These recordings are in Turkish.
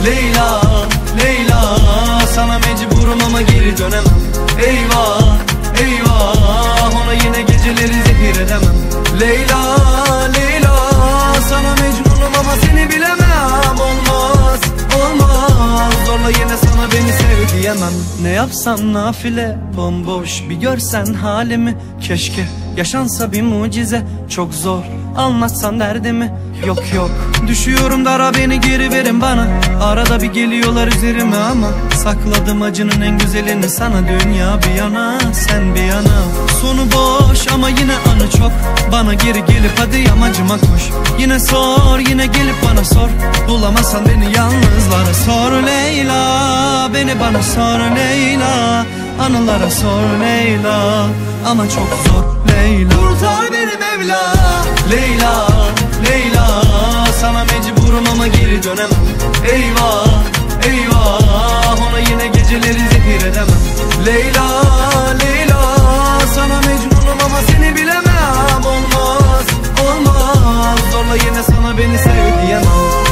Leyla, Leyla, sana mecburum ama geri dönemem. Eyvah, eyvah, ona yine geceleri zehir edemem. Leyla, Leyla, sana mecnunum ama seni bilemem. Olmaz, olmaz, zorla yine sana beni sev diyemem. Ne yapsam nafile, bomboş bir görsen halimi. Keşke yaşansa bir mucize, çok zor anlatsan derdimi. Yok yok, düşüyorum dara, beni geri verin bana. Arada bir geliyorlar üzerime ama sakladım acının en güzelini sana. Dünya bir yana, sen bir yana. Sonu boş ama yine anı çok. Bana geri gelip hadi yamacıma koş. Yine sor, yine gelip bana sor. Bulamazsan beni yalnızlara sor Leyla. Beni bana sor Leyla. Anılara sor Leyla. Ama çok zor Leyla. Kurtar beni Mevla. Leyla, Leyla, sana mecburum ama geri dönemem. Eyvah, eyvah, ona yine geceleri zehir edemem. Leyla, Leyla, sana mecnunum ama seni bilemem. Olmaz, olmaz, zorla yine sana beni sev diyemem.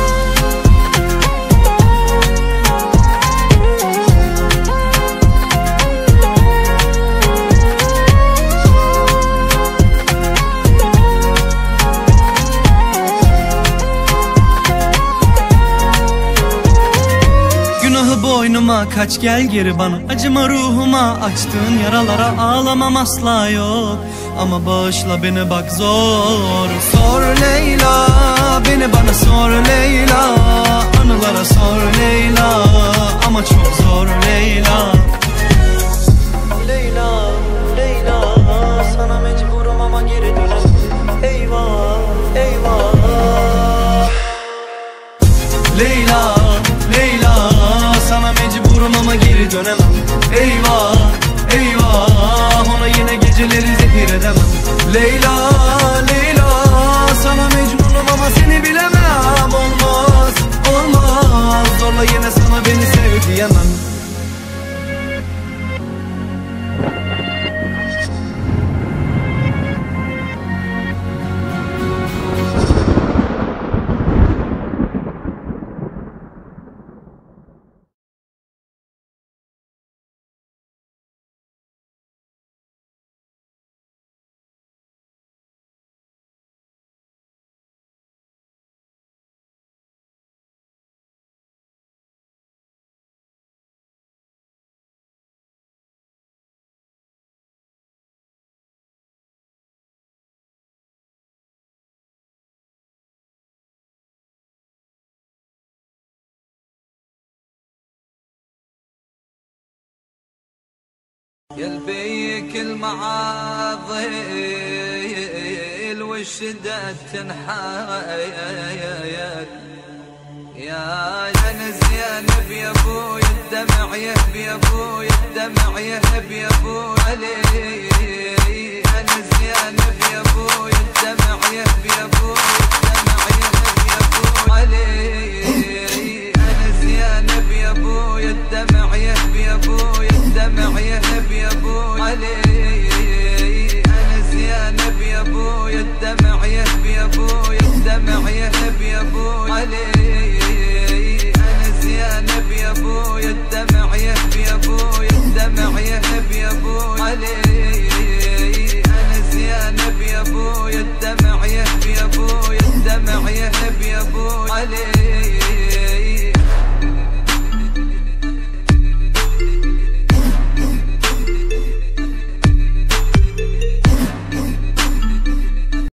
Boynuma kaç, gel geri bana. Acıma ruhuma, açtığın yaralara ağlamam asla yok. Ama bağışla beni bak zor. Sor Leyla, beni bana sor Leyla. Anılara sor Leyla. Ama çok zor Leyla. Leyla, Leyla, sana mecburum ama geri dönemem. Eyvah, eyvah. Leyla, Leyla, sana mecburum ama geri dönemem. Eyvah, eyvah, ona yine geceleri zehir edemem. Leyla, Leyla, sana mecnunum ama seni bilemem. Olmaz, olmaz, zorla yine sana beni sev diyemem. يلبيك المعاضل والشدة تنحايل. يا زينب يا ابوي الدمع يهب، يا ابوي الدمع يهب، يا ابوي علي. انا زينب يا ابوي الدمع يهب، يا ابوي